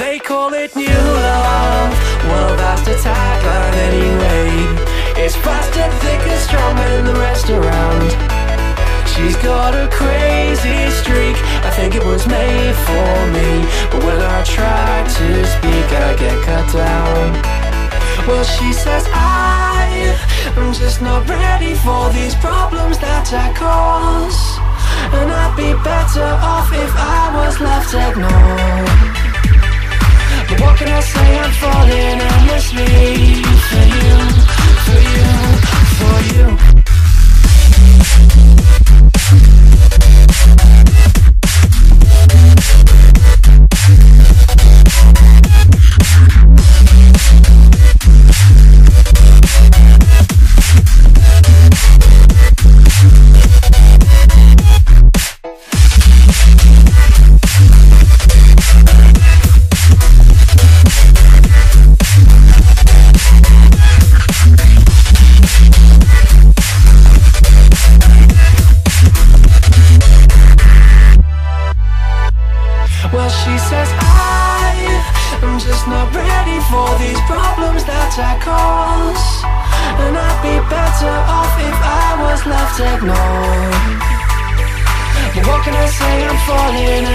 They call it new love, well that's the tagline anyway. It's fast and thick and strong in the restaurant. She's got a crazy streak, I think it was made for me. But when I try to speak, I get cut down. Well, she says I'm just not ready for these problems that I cause, and I'd be better off if I was left ignored. But what can I say, I'm falling endlessly for you, for you, for you. Well, she says I'm just not ready for these problems that I cause, and I'd be better off if I was left ignored. But what can I say, I'm falling